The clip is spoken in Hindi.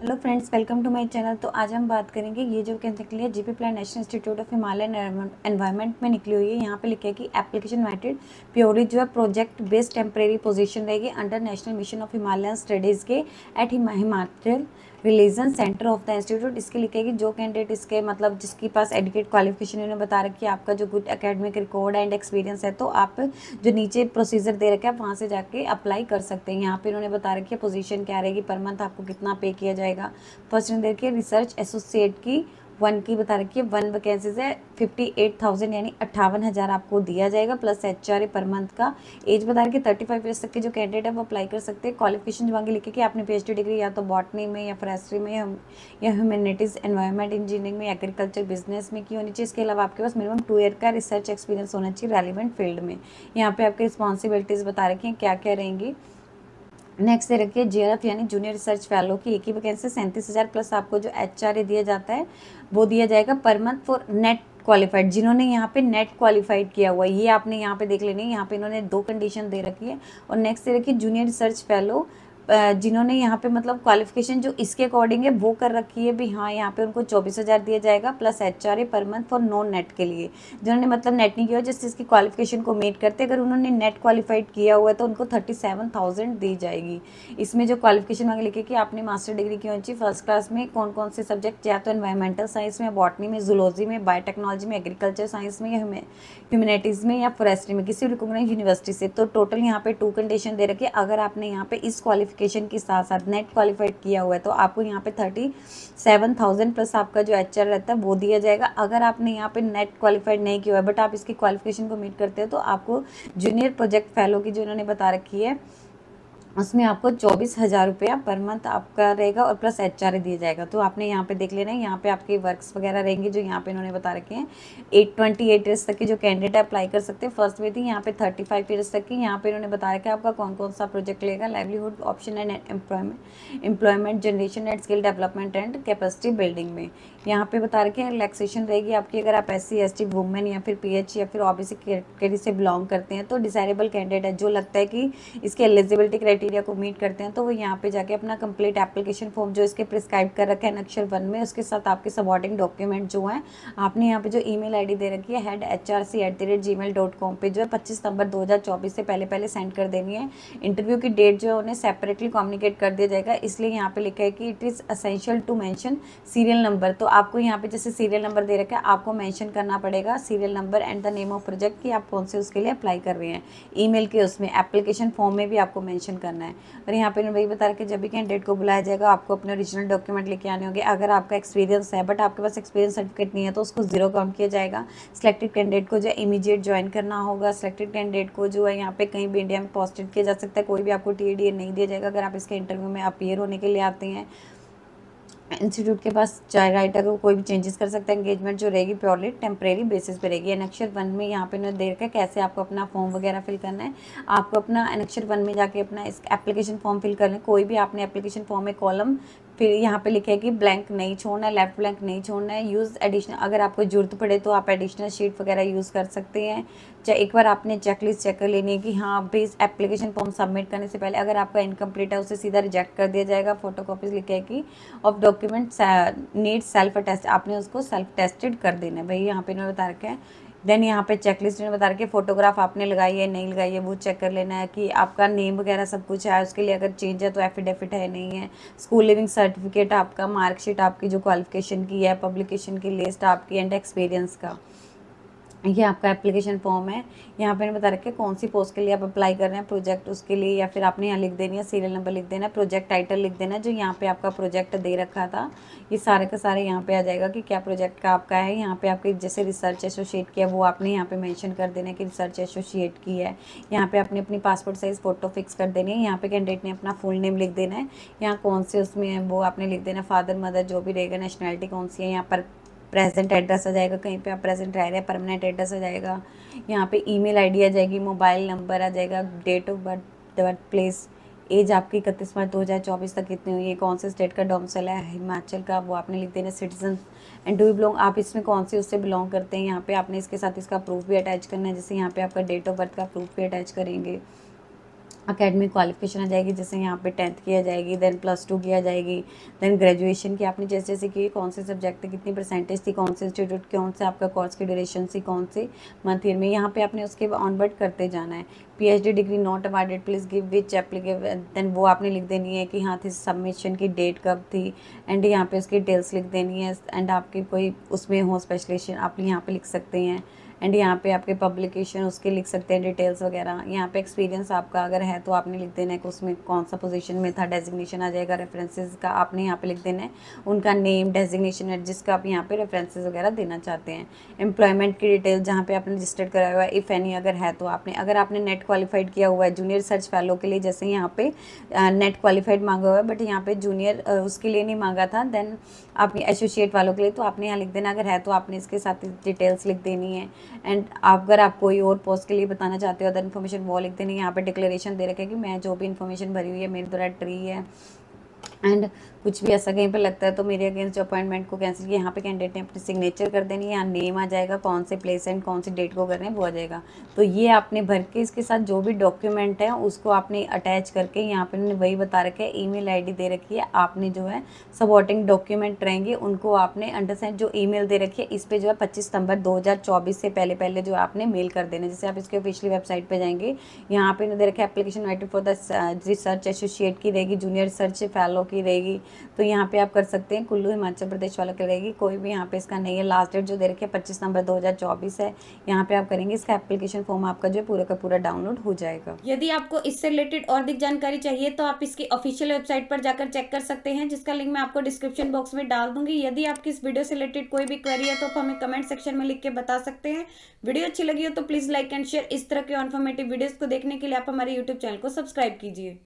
Hello friends, welcome to my channel. तो आज हम बात करेंगे ये जो वैकेंसी निकली है जीपी प्लान national institute of Himalayan environment में निकली हुई है। यहाँ पे लिखा है कि एप्लीकेशन इनवाइटेड प्योरली जो है प्रोजेक्ट बेस्ड टेम्परेरी पोजीशन रहेगी under national mission of Himalayan studies के at Himachal regional centre of the institute. इसके लिखे कि जो कैंडिडेट इसके मतलब जिसके पास एडुकेट क्वालिफिकेशन उन्होंने बता रखी है, आपका जो good academic record and experience है, तो आप जो नीचे प्रोसीजर दे रखा है वहाँ से जाके अप्लाई कर सकते हैं। यहाँ पे उन्होंने बता रखी है पोजीशन क्या रहेगी, पर मंथ आपको कितना पे किया जाएगा। फर्स्ट ने देखिए रिसर्च एसोसिएट की 1 की बता रखी है, 1 वैकेंसीज है, 58,000 यानी 58,000 आपको दिया जाएगा प्लस HRA पर मंथ का। एज बता रखी है 35 ईयर्स तक के जो कैंडिडेट है वो अप्लाई कर सकते हैं। क्वालिफिकेशन जो आगे लिखे कि आपने PhD डिग्री या तो बॉटनी में या फॉरेस्ट्री में या ह्यूमैनिटीज़ एनवायरनमेंट इंजीनियरिंग में एग्रीकल्चर बिजनेस में की होनी चाहिए। इसके अलावा आपके पास मिनिमम 2 ईयर का रिसर्च एक्सपीरियंस होना चाहिए रेलिवेंट फील्ड में। यहाँ पे आपकी रिस्पॉन्सिबिलिटीज़ बता रखी हैं क्या क्या रहेंगी। नेक्स्ट दे रखिए JRF यानी जूनियर रिसर्च फेलो की एक ही वैकेंसी 37,000 प्लस आपको जो HRA दिया जाता है वो दिया जाएगा पर मंथ फॉर नेट क्वालिफाइड। जिन्होंने यहाँ पे नेट क्वालिफाइड किया हुआ है ये आपने यहाँ पे देख लेनी है। यहाँ पे इन्होंने 2 कंडीशन दे रखी है। और नेक्स्ट दे रखिए जूनियर रिसर्च फेलो जिन्होंने यहाँ पे मतलब क्वालिफिकेशन जो इसके अकॉर्डिंग है वो कर रखी है भी, हाँ यहाँ पे उनको 24,000 दिया जाएगा plus HRA per month for non NET के लिए। जिन्होंने मतलब नेट नहीं किया जिस चीज़ की क्वालिफिकेशन को मीट करते, अगर उन्होंने नेट क्वालिफाइड किया हुआ है तो उनको 37,000 दी जाएगी। इसमें जो क्वालिफिकेशन मांगे लिखे कि आपने मास्टर डिग्री की होनी चाहिए फर्स्ट क्लास में कौन कौन से सब्जेक्ट, या तो एनवायरमेंटल साइंस में, बॉटनी में, जूलॉजी में, बायोटेक्नोलॉजी में, एग्रीकल्चर साइंस में, या ह्यूमैनिटीज़ में या फॉरेस्ट्री में किसी रिकॉग्नाइज्ड यूनिवर्सिटी से। तो टोटल यहाँ पे 2 कंडीशन दे रखी है। अगर आपने यहाँ पे इस क्वालिफिकेशन के साथ साथ नेट क्वालिफाइड किया हुआ है तो आपको यहाँ पे 37,000 प्लस आपका जो HR रहता है वो दिया जाएगा। अगर आपने यहाँ पे नेट क्वालिफाइड नहीं किया हुआ है बट आप इसकी क्वालिफिकेशन को मीट करते हो तो आपको जूनियर प्रोजेक्ट फेलो की जो इन्होंने बता रखी है उसमें आपको 24,000 रुपया पर मंथ आपका रहेगा और प्लस HRA दिया जाएगा। तो आपने यहाँ पे देख लेना है, यहाँ पे आपके वर्क्स वगैरह रहेंगे जो यहाँ पे इन्होंने बता रखे हैं। 28 ईयर्स तक के जो कैंडिडेट अप्लाई कर सकते हैं। फर्स्ट में थी यहाँ पे 35 ईयर्स तक की। यहाँ पे इन्होंने बता रखा है आपका कौन कौन सा प्रोजेक्ट लेगा, livelihood option and employment generation and skill development and capacity building में। यहाँ पे बता रखे हैं रिलैक्सेशन रहेगी आपकी अगर आप SC ST वुमेन या फिर PH या फिर OBC कैटेगरी से बिलोंग करते हैं। तो डिसाइरेबल कैंडिडेट है जो लगता है कि इसके एलिजिबिलिटी क्राइटेरिया को मीट करते हैं तो वो यहाँ पे जाके अपना कंप्लीट एप्लीकेशन फॉर्म जो इसके प्रिस्क्राइब कर रखा है अक्षर 1 में, उसके साथ आपके सपोर्टिंग डॉक्यूमेंट जो हैं आपने यहाँ पे जो email ID दे रखी है headhrc@gmail.com पे जो है 25 सितंबर 2024 से पहले सेंड कर देनी है। इंटरव्यू की डेट जो है उन्हें सेपरेटली कम्युनिकेट कर दिया जाएगा। इसलिए यहाँ पे लिखा है कि it is essential to mention serial number. तो आपको यहाँ पे जैसे सीरियल नंबर दे रखा है आपको मेंशन करना पड़ेगा serial number and the name of project कि आप कौन से उसके लिए अप्लाई कर रहे हैं। ईमेल के उसमें एप्लीकेशन फॉर्म में भी आपको मेंशन करना है। और यहाँ पे वही बता रहे कि जब भी कैंडिडेट को बुलाया जाएगा आपको अपने ओरिजिनल डॉक्यूमेंट लेके आने होंगे। अगर आपका एक्सपीरियंस है बट आपके पास एक्सपीरियंस सर्टिफिकेट नहीं है तो उसको 0 काउंट किया जाएगा। सिलेक्टेड कैंडिडेट को जो है इमीडिएट ज्वाइन करना होगा। सिलेक्टेड कैंडिडेट को जो है यहाँ पे कहीं भी इंडिया में पोस्टेड किया जा सकता है, कोई भी आपको TDA नहीं दिया जाएगा अगर आप इसके इंटरव्यू में अपीयर होने के लिए आते हैं। इंस्टीट्यूट के पास चाहे राइटर को कोई भी चेंजेस कर सकता है। एंगेजमेंट जो रहेगी प्योरली टेम्परेरी बेसिस पे रहेगी। एनेक्चर 1 में यहाँ पे इन्होंने दे रखा है कैसे आपको अपना फॉर्म वगैरह फिल करना है। आपको अपना एनेक्चर 1 में जाके अपना इस एप्लीकेशन फॉर्म फिल करना है। कोई भी आपने एप्लीकेशन फॉर्म में कॉलम फिर यहाँ पे लिखे है कि ब्लैंक नहीं छोड़ना है, लेफ्ट ब्लैंक नहीं छोड़ना है। यूज़ एडिशनल, अगर आपको जरूरत पड़े तो आप एडिशनल शीट वगैरह यूज़ कर सकते हैं। चाहे एक बार आपने चेकलिस्ट चेक कर लेनी है कि हाँ भाई इस एप्लीकेशन फॉर्म सबमिट करने से पहले अगर आपका इनकम्प्लीट है उसे सीधा रिजेक्ट कर दिया जाएगा। फोटो कॉपीज लिखे है कि of document need self test, आपने उसको सेल्फ टेस्टेड कर देना है भाई, यहाँ पे इन्होंने बता रखा है। देन यहाँ पे चेकलिस्ट में बता रखे फोटोग्राफ आपने लगाई है नहीं लगाई है वो चेक कर लेना है कि आपका नेम वगैरह सब कुछ है, उसके लिए अगर चेंज है तो एफिडेविट है नहीं है। स्कूल लिविंग सर्टिफिकेट आपका, मार्कशीट आपकी जो क्वालिफिकेशन की है, पब्लिकेशन की लिस्ट आपकी एंड एक्सपीरियंस का। ये आपका एप्लीकेशन फॉर्म है। यहाँ पे बता रखे कौन सी पोस्ट के लिए आप अप्लाई कर रहे हैं, प्रोजेक्ट उसके लिए, या फिर आपने यहाँ लिख देनी है सीरियल नंबर लिख देना है, प्रोजेक्ट टाइटल लिख देना है जो यहाँ पे आपका प्रोजेक्ट दे रखा था। ये सारे का सारे यहाँ पे आ जाएगा कि क्या प्रोजेक्ट का आपका है। यहाँ पे आपके जैसे रिसर्च एसोसिएट किया वो आपने यहाँ पे मेंशन कर देना है कि रिसर्च एसोसिएट की है। यहाँ पे आपने अपनी पासपोर्ट साइज फ़ोटो फिक्स कर देनी है। यहाँ पे कैंडिडेट ने अपना फुल नेम लिख देना है। यहाँ कौन से उसमें है वो आपने लिख देना, फादर मदर जो भी रहेगा, नेशनैलिटी कौन सी है। यहाँ पर प्रेजेंट एड्रेस आ जाएगा, कहीं पे आप प्रेजेंट रह रहे हैं परमानेंट एड्रेस आ जाएगा। यहाँ पे ईमेल आईडी आ जाएगी, मोबाइल नंबर आ जाएगा, date of birth place, age आपकी 31 मार्च 2024 तक कितनी हुई है, कौन से स्टेट का डोमिसाइल है, हिमाचल का, वो आपने लिख देना। Citizen and do you belong, आप इसमें कौन सी उससे बिलोंग करते हैं। यहाँ पे आपने इसके साथ इसका प्रूफ भी अटैच करना है, जैसे यहाँ पे आपका डेट ऑफ बर्थ का प्रूफ भी अटैच करेंगे। अकेडमिक क्वालिफिकेशन आ जाएगी, जैसे यहाँ पे 10th की आ जाएगी, देन +2 की आ जाएगी, देन ग्रेजुएशन की आपने जैसे जैसे की कौन से सब्जेक्ट कितनी परसेंटेज थी, कौन से इंस्टीट्यूट, कौन से आपका कोर्स की ड्यूरेशन थी, कौन से मंथ ईयर में, यहाँ पे आपने उसके ऑनवर्ड करते जाना है। PhD degree not awarded please give which applicable, then वो आपने लिख देनी है कि हाँ थी सबमिशन की डेट कब थी, एंड यहाँ पे उसकी डिटेल्स लिख देनी है, एंड आपकी कोई उसमें हो स्पेशलाइजेशन आप यहाँ पे लिख सकते हैं, एंड यहाँ पे आपके पब्लिकेशन उसके लिख सकते हैं डिटेल्स वगैरह। यहाँ पे एक्सपीरियंस आपका अगर है तो आपने लिख देना है कि उसमें कौन सा पोजीशन में था, डेजिग्नेशन आ जाएगा, रेफरेंसेस का आपने यहाँ पे लिख देना है, उनका नेम, डेजिग्नेशन, जिसका आप यहाँ पे रेफरेंसेस वगैरह देना चाहते हैं। एम्प्लॉयमेंट की डिटेल जहाँ पे आपने रजिस्टर्ड कराया हुआ है, इफ़ एनी अगर है तो आपने, अगर आपने नेट क्वालिफाइड किया हुआ है जूनियर रिसर्च फेलो के लिए, जैसे यहाँ पे नेट क्वालिफाइड मांगा हुआ है बट यहाँ पे जूनियर उसके लिए नहीं मांगा था, देन आपने एसोसिएट वालों के लिए तो आपने यहाँ लिख देना, अगर है तो आपने इसके साथ डिटेल्स लिख देनी है। एंड अगर आप कोई और पोस्ट के लिए बताना चाहते हो अदर इन्फॉर्मेशन वो लिख देनी है। यहाँ पे डिक्लेरेशन दे रखा है कि मैं जो भी इन्फॉर्मेशन भरी हुई है मेरे द्वारा ट्री है, एंड कुछ भी ऐसा कहीं पे लगता है तो मेरे अगेंस्ट जो अपॉइंटमेंट को कैंसिल किया, यहाँ पे कैंडिडेट ने अपनी सिग्नेचर कर देनी है, यहाँ नेम आ जाएगा, कौन से प्लेस एंड कौन सी डेट को कर रहे हैं वो आ जाएगा। तो ये आपने भर के इसके साथ जो भी डॉक्यूमेंट है उसको आपने अटैच करके, यहाँ पे वही बता रखा है, ईमेल आईडी दे रखी है, आपने जो है सपोर्टिंग डॉक्यूमेंट रहेंगे उनको आपने अंडरसाइन जो ईमेल दे रखी है इस पे जो है 25 सितंबर 2024 से पहले पहले जो आपने मेल कर देना। जैसे आप इसके ऑफिशियल वेबसाइट पे जाएंगे, यहाँ पे दे रखा है application waited for the research associate की रहेगी, जूनियर रिसर्च फेलो की रहेगी, तो यहाँ पे आप कर सकते हैं। कुल्लू हिमाचल प्रदेश वालों की रहेगी, कोई भी यहाँ पे इसका नहीं है। लास्ट डेट जो दे रखी है 25 नवंबर 2024 है, यहाँ पे आप करेंगे, इसका एप्लीकेशन फॉर्म आपका जो है पूरा का पूरा डाउनलोड हो जाएगा। यदि आपको इससे रिलेटेड और अधिक जानकारी चाहिए तो आप इसकी ऑफिशियल वेबसाइट पर जाकर चेक कर सकते हैं, जिसका लिंक मैं आपको डिस्क्रिप्शन बॉक्स में डाल दूंगी। यदि आपकी इस वीडियो से रिलेटेड कोई भी क्वेरी है तो आप हमें कमेंट सेक्शन में लिख के बता सकते हैं। वीडियो अच्छी लगी हो तो प्लीज लाइक एंड शेयर। इस तरह के इन्फॉर्मेटिव वीडियोस को देखने के लिए आप हमारे यूट्यूब चैनल को सब्सक्राइब कीजिए।